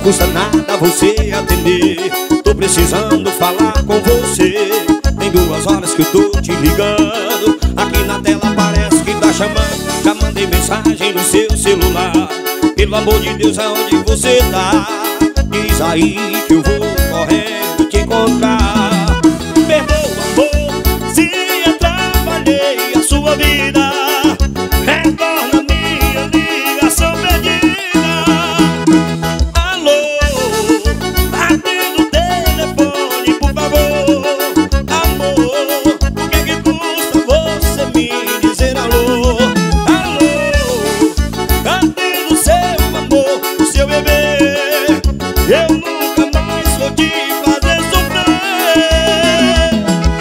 custa nada você atender. Tô precisando falar com você. Tem 2 horas que eu tô te ligando. Aqui na tela parece que tá chamando. Já mandei mensagem no seu celular. Pelo amor de Deus, aonde você tá? Diz aí que eu vou correndo te encontrar. Perdoa, amor, se atrapalhei a sua vida. Retorna minha ligação perdida. Alô, atenda o telefone, por favor. Amor, o que é que custa você me dizer alô? Alô, atenda o seu amor, o seu bebê. Eu nunca mais vou te fazer sofrer.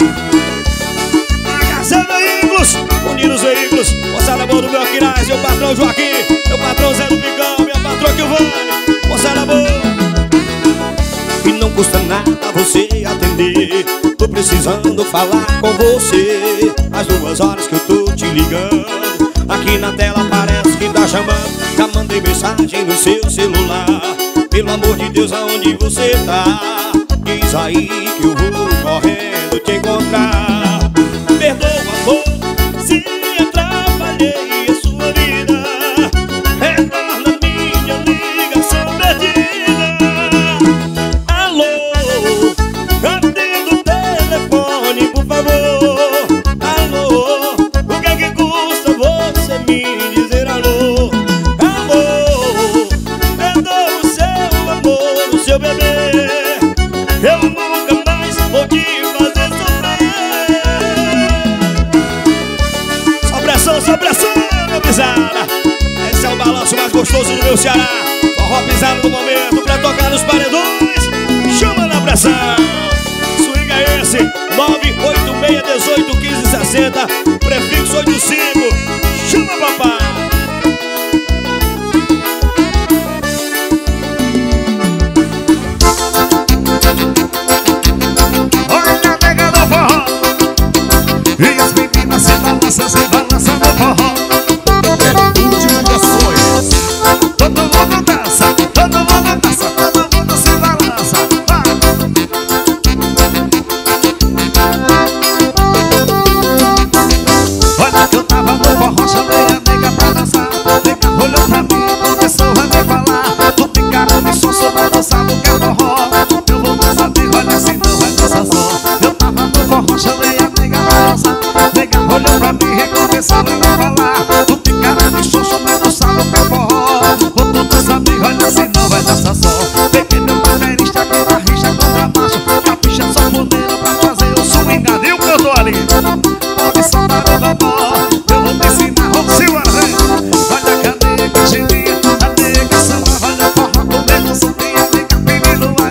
HC Veículos, unindo os veículos. Moçada boa do meu Aquiraz, meu patrão Joaquim, meu patrão Zé do Picão, minha patroa Kilvane. Moçada boa. E não custa nada você atender. Tô precisando falar com você. Às 2 horas que eu tô te ligando. Aqui na tela parece que tá chamando. Já mandei mensagem no seu celular. Pelo amor de Deus, aonde você tá? Diz aí que eu vou correndo te encontrar. Perdoa, amor, se atrapalhei a sua vida. Retorna minha ligação perdida. Alô, atenda o telefone, por favor. Alô, o que é que custa você me dizer alô? Alô, perdoa o seu amor, o seu bebê. Eu nunca mais vou te fazer sofrer. Só pressão, meu pisada. Esse é o balanço mais gostoso do meu Ceará. Forró pisado no momento pra tocar nos paredões. Chama na pressão. Swing é esse, 986181560, prefixo 85. Chama, papai. Olha, nega do forró. E as meninas se balançam no forró. Todo mundo dança, todo mundo dança, todo mundo se balança. Vai. Olha que eu tava no forró, chamei a nega pra dançar. Nega olhou pra mim, começou a me falar. Tu tem cara de sonso, vai dançar no que é forró. Eu vou dançar bem, olha assim não vai dançar só. Eu tava no forró, chamei a nega pra dançar. Nega olhou pra mim e começou a me falar. Tu tem cara de sonso, vai dançar no que é forró. Vou tu dançar bem, olha assim não vai dançar só. Peguei meu baterista, guitarrista, contrabaixo. Capricha só podeiro pra fazer o swing. Viu que eu tô ali? Pode soltar o bobó, eu vou te ensinar, vamos embora, vem. Olha que a nega geria, a nega samba, olha o forró comendo samba e a nega pedindo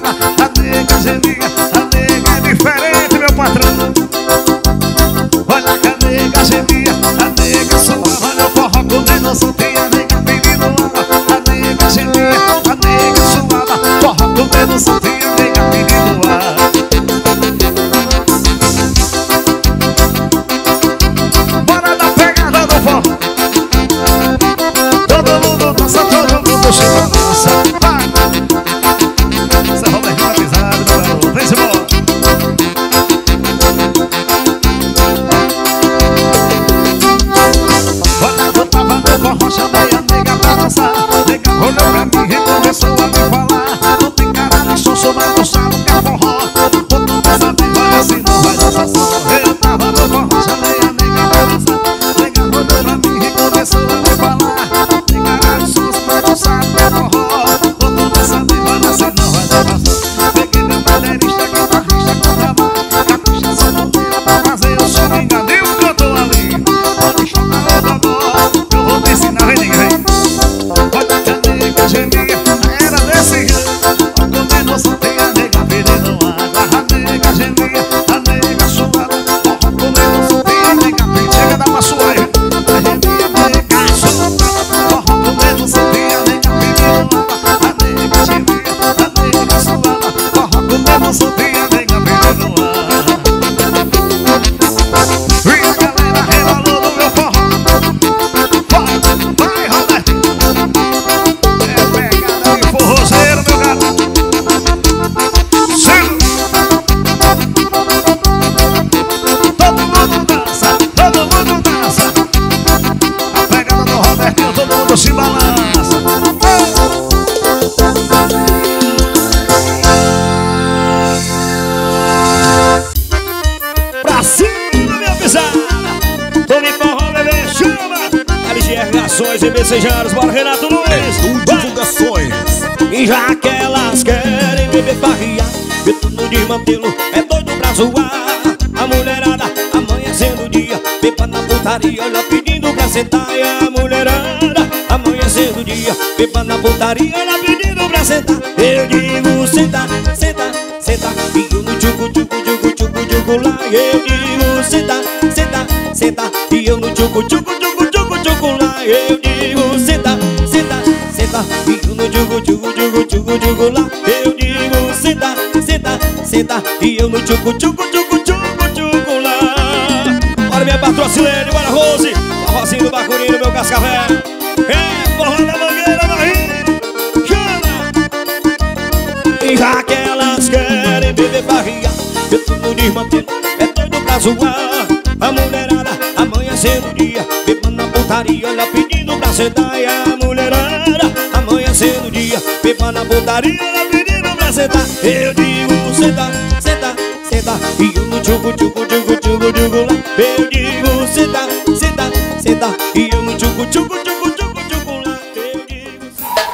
CB Sejaros, bora Renato Nunes. Divulgações. E já que elas querem beber farriar, ver tudo de mantê-lo, é doido pra zoar. A mulherada amanhecendo o dia, beba na putaria, olha pedindo pra sentar. E a mulherada amanhecendo o dia, beba na putaria, olha pedindo pra sentar. Eu digo senta, senta, senta, e eu no tchucu, tchucu, tchucu, tchucu, tchucu lá. Eu digo senta, senta, senta, e eu no tchucu, tchucu, tchucu, tchucu, tchucu lá. Eu digo senta, senta, senta, e eu no tchucu, tchucu, tchucu, tchucu, tchucu lá. Eu digo senta, senta, senta, e eu no tchucu, tchucu, tchucu, tchucu, tchucu lá. Bora minha patrocinadora, bora Rose, forrozinho do Bacurino, meu cascavel. É, forró da Mangueira, Marinho, chama! E já que elas querem beber barriga, eu tudo desmantendo, é doido pra zoar. A mulherada amanhecendo o dia, bebendo na putaria, olha pedindo pra sentar. E a mulherada amanhecendo o dia, bebendo na putaria, olha pedindo pra sentar. Eu digo senta, senta, senta, e eu no tchucu, tchucu, tchucu, tchucu, tchucu lá. Eu digo senta, senta, senta, e eu no tchucu, tchucu, tchucu, tchucu, tchucu lá. Eu digo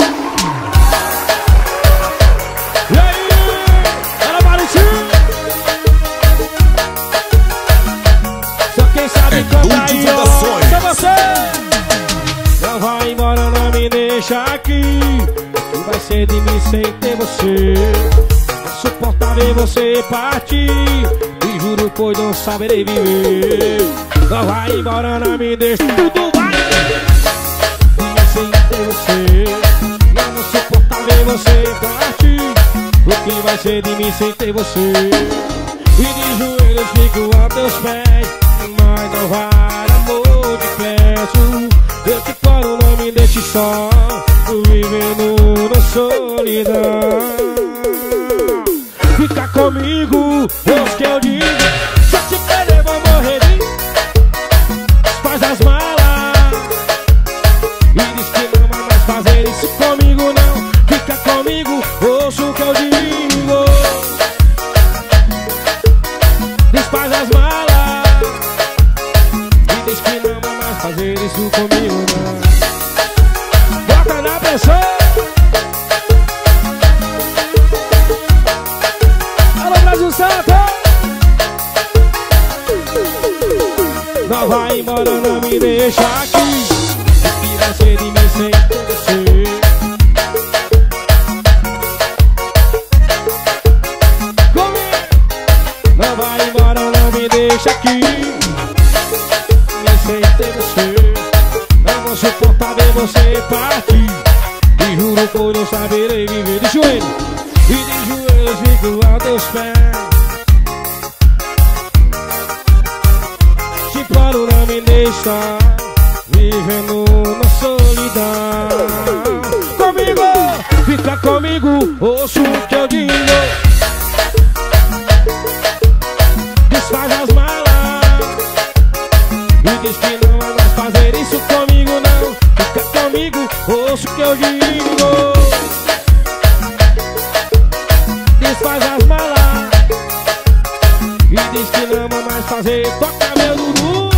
E aí, bora Marutinho. Só quem sabe cantar aí, ó, só você. Não vai embora, não me deixa aqui, que vai ser de mim sem ter você. Não suporta ver você partir, e juro pois não saberei viver. Não vai embora, não me deixa, tudo vai de mim sem ter você. Não suporta ver você partir, o que vai ser de mim sem ter você? E de joelhos fico a teus pés, mas não vai, amor, te peço. Eu te falo, não me deixe só, vivendo na solidão. Fica comigo, ouça que eu digo, se eu te perder vou morrer de... Faz as malas e diz que não vai mais fazer isso comigo não. Fica comigo, ouça o que eu digo, desfaz as malas e diz que não vai mais fazer isso comigo não. Bota na pressão. Alô Brasil Santo. Não vai embora, não me deixa aqui, o que vai ser de mim sem ter você? Não vai embora, não me deixa aqui, sem ter você. Não vou suportar ver você partir, e juro por não saberei viver. De joelho, e de joelhos fico a teus pés. Te paro, não me deixa, vivendo na solidão. Comigo, fica comigo, ouço o que eu digo, desfaz as malas e diz que não vai mais fazer isso comigo não. Fica comigo, ouço o que eu digo, desfaz as malas e diz que não vai mais fazer. Toca meu Dudu.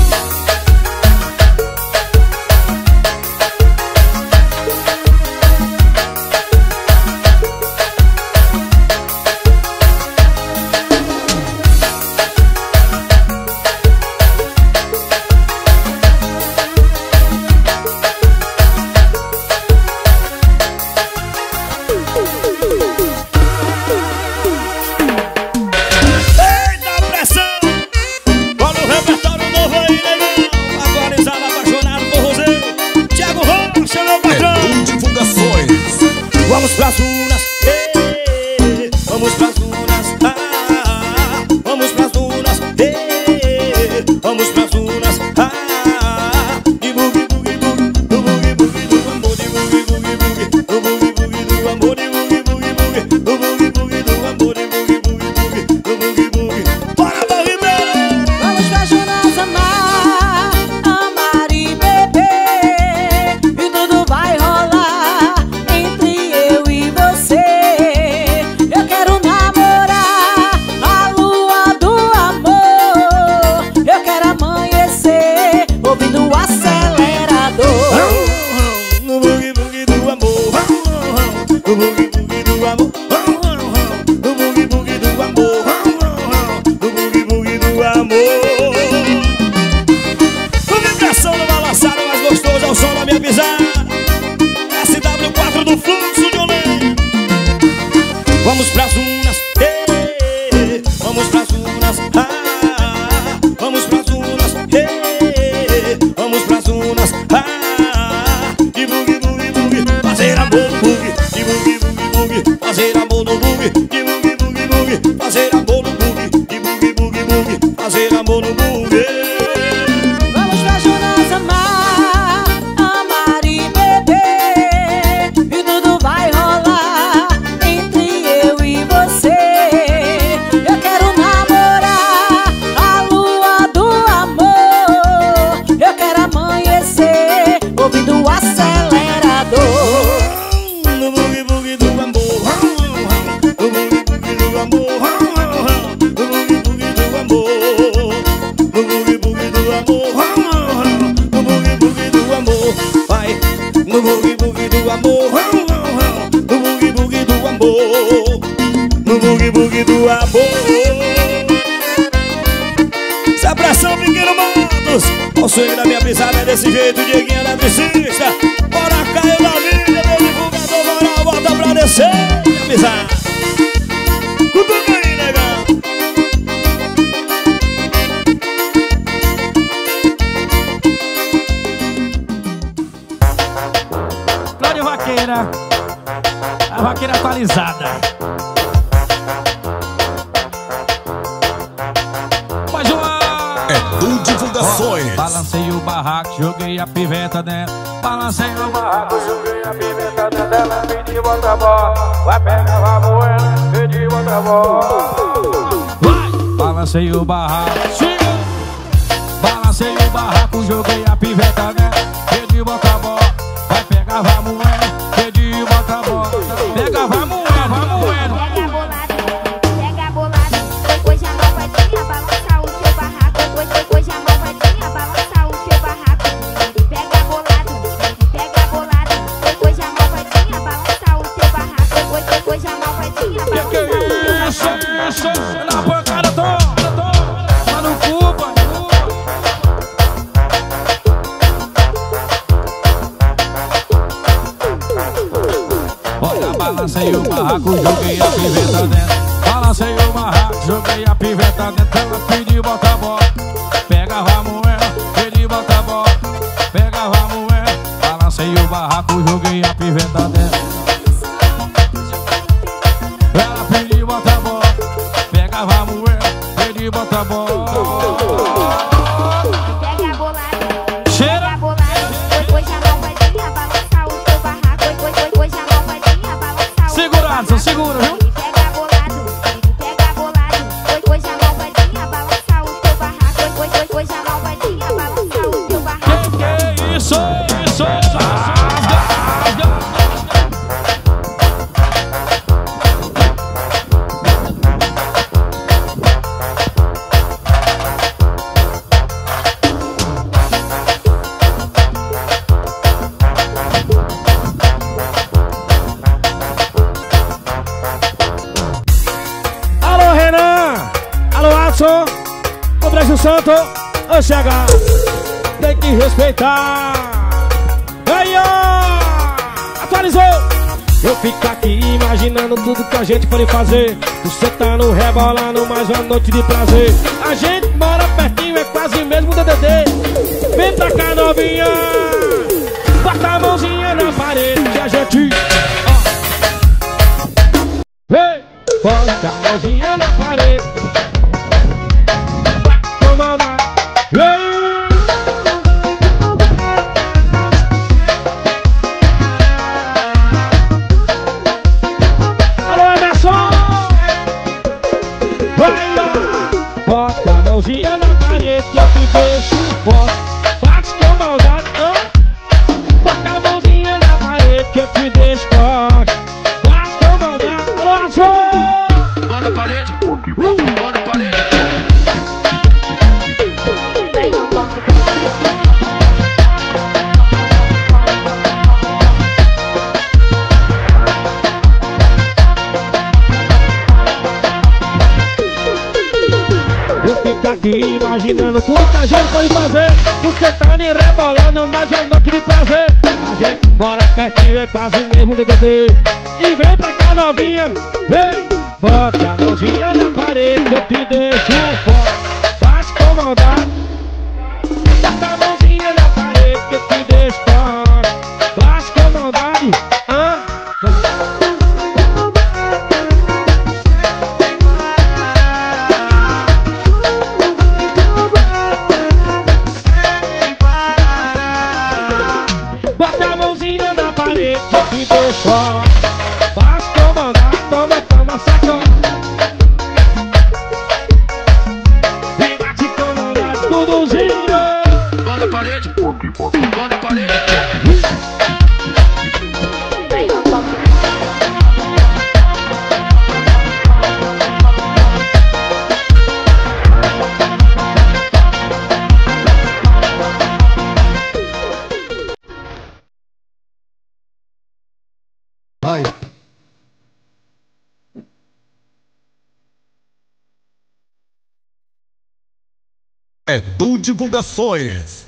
Vamos pras dunas, vamos pras dunas, vamos pras dunas, vamos pras dunas, de bugue bugue bugue, do bugue bugue do amor, de bugue bugue bugue, do bugue bugue do amor, de bugue bugue bugue, do bugue bugue do amor, de bugue bugue bugue, do bugue bugue. Bora pra Ribeira! Vamos pras dunas amar, amar e beber, e tudo vai rolar entre eu e você. Eu quero namorar. pras urnas, vamos pras urnas, vamos pras urnas, vamos pras urnas, de bugue, bugue, bugue, fazer amor no bugue, de bugue, bugue, bugue, fazer amor no bugue, de bugue, bugue, bugue, fazer amor no bugue, de bugue, bugue, bugue, fazer amor no bugue. Vamos pras urnas amar, amar e beber, e tudo vai rolar entre eu e você. Eu quero namorar a lua do amor, eu quero amanhecer ouvindo o acelerador. No bugue, bugue do amor, no bugue, bugue do amor, no bugue, bugue do amor, no bugue, bugue do amor, no bugue, bugue do amor, vai, no bugue, bugue do amor, no bugue, bugue do amor, no bugue, bugue do amor. Se abração, pequeno Matos, o sonho da minha pisada é desse jeito, Dieguinho eletricista. Bora, Caio da Vida, meu divulgador moral, volta pra descer, minha pisada. Cutuca aí, negão. Cláudio Vaqueira, a vaqueira atualizada. Mais uma. Edu Divulgações. Balancei o barraco, joguei a piveta dentro. Balancei o barraco, joguei a piveta dentro. Ela pedi outra bola, vai pegar a moeda, pedi outra bola. Vai! Balancei o barraco, balancei o barraco, joguei a piveta dentro. Pedi outra bola, vai pegar a moeda, pedi outra bola. Pega a moeda, Pega bolado, depois já malvadinha, balança o seu barraco. Depois já malvadinha, balança o seu barraco. Pega bolado, depois já malvadinha, balança o seu barraco. Depois já malvadinha, balança o seu barraco. Isso, na pancada toda, tá no cu, pai. Olha, balancei o barraco, joguei a piveta dentro. Balancei o barraco, joguei a piveta dentro. Ela pediu bota a bola, pegava a moeda, pedi bota a bola, pegava a moeda. Balancei o barraco, joguei a piveta dentro. Ela pediu bota a bola, pegava a moeda, pedi bota a bola. Pega bolado, Cheira. depois já malvadinha, balança o seu barraco. Depois já malvadinha, balança o seu Segura, barraco. Adson, segura, viu? Pega bolado, depois já malvadinha, balança o seu barraco. Depois já malvadinha, balança o seu barraco. Que é isso? Alô, Renan! Alô, Adson! O Brasil Santo! Ô, chega! Tem que respeitar! Aí, ó! Atualizou! Eu fico aqui imaginando tudo que a gente pode fazer. Você tá no rebolando mais uma noite de prazer. A gente mora pertinho, é quase mesmo DDD. Vem pra cá, novinha! Bota a mãozinha na parede que a gente... Vem! Bota a mãozinha na parede. Toma na... Vem! Alô, Emerson! Vai lá! Bota a mãozinha na parede que eu te deixo forte. Faz com maldade, não? Bota a mãozinha na parede que eu te deixo forte. Faz com maldade, alô, Emerson! Manda a parede, manda a parede. Eu fico aqui imaginando tudo que a gente pode fazer. Você tá me rebolando, mas eu não tive prazer. A gente mora pertinho, é quase mesmo DDD. E vem pra cá, novinha, vem, Bota a mãozinha na parede que eu te deixo fora. Faz com maldade. Bota a mãozinha na parede que eu te deixo fora. Faz com maldade. Bota a mãozinha na parede que eu te deixo fora. Faz com maldade. Toma, toma, sacou. Vem bate com maldade, tudo gira. Bota a parede. Bota a parede. Vai. Edu Divulgações.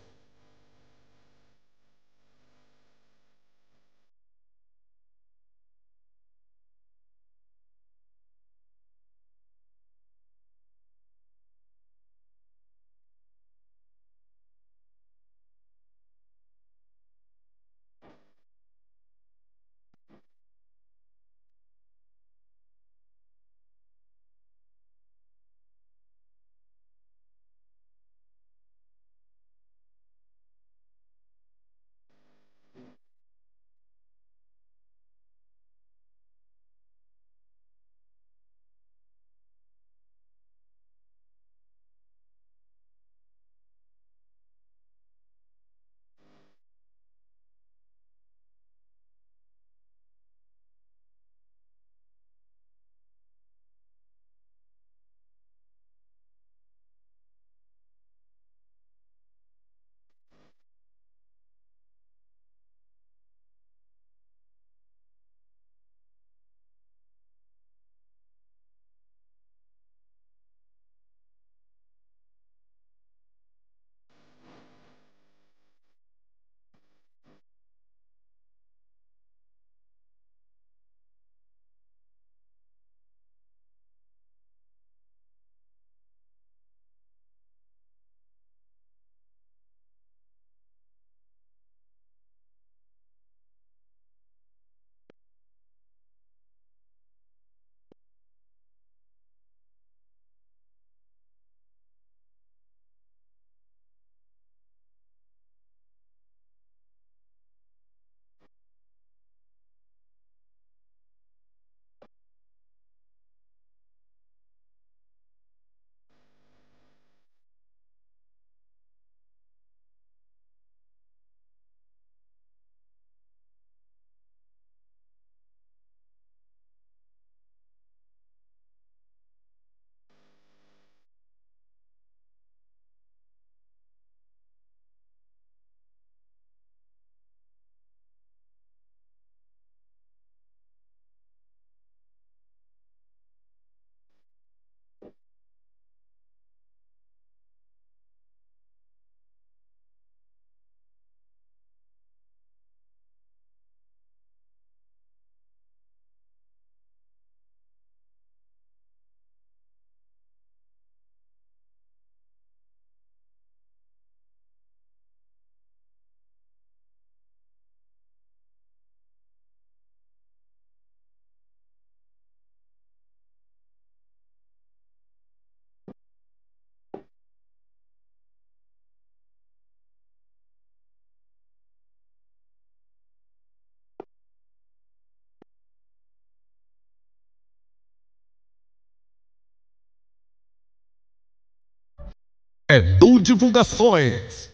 Edu Divulgações.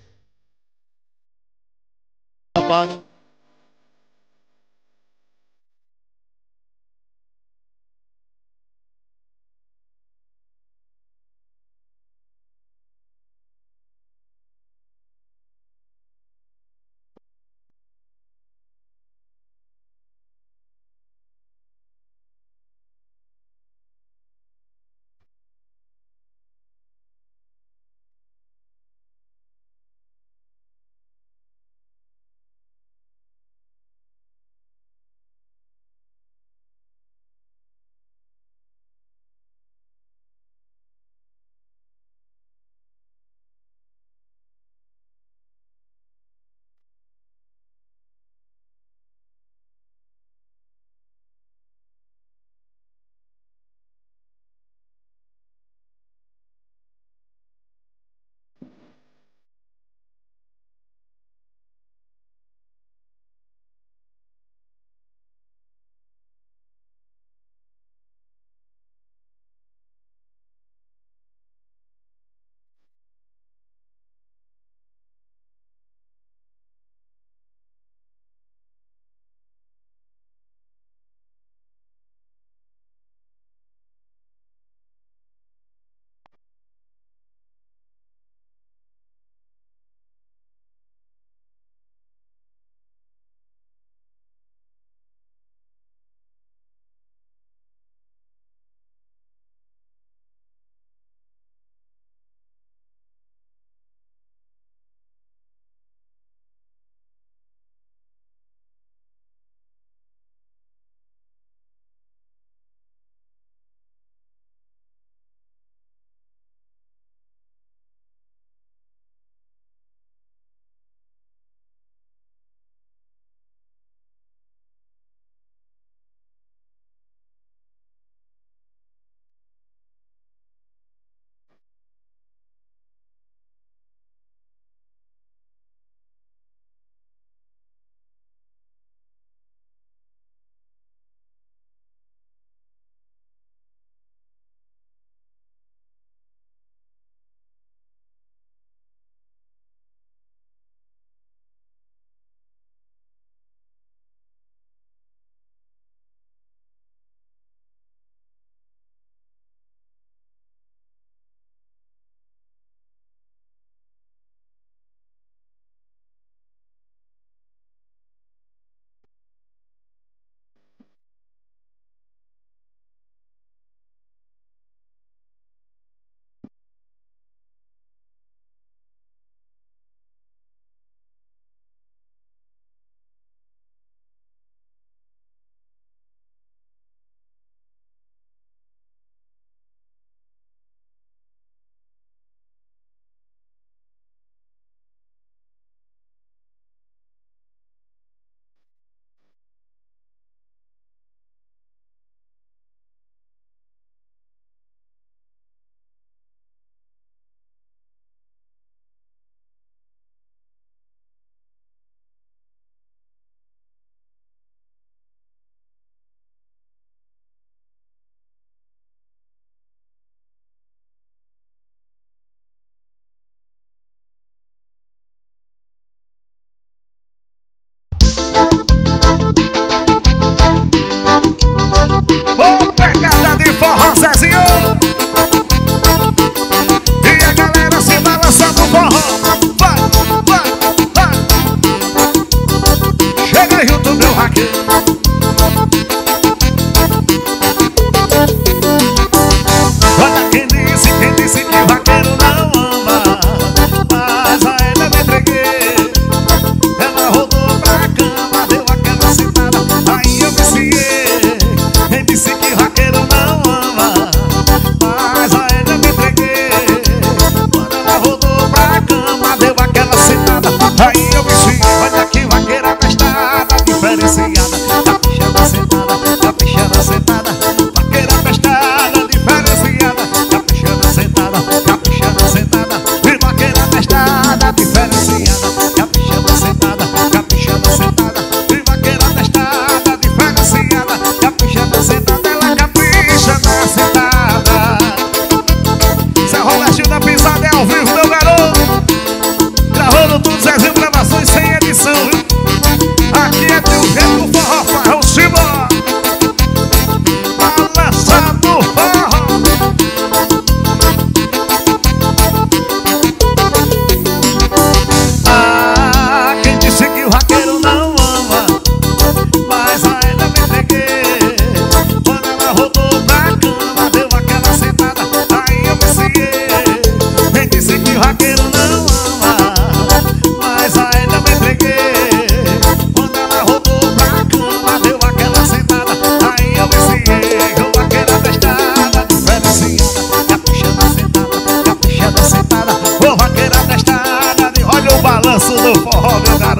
novidade.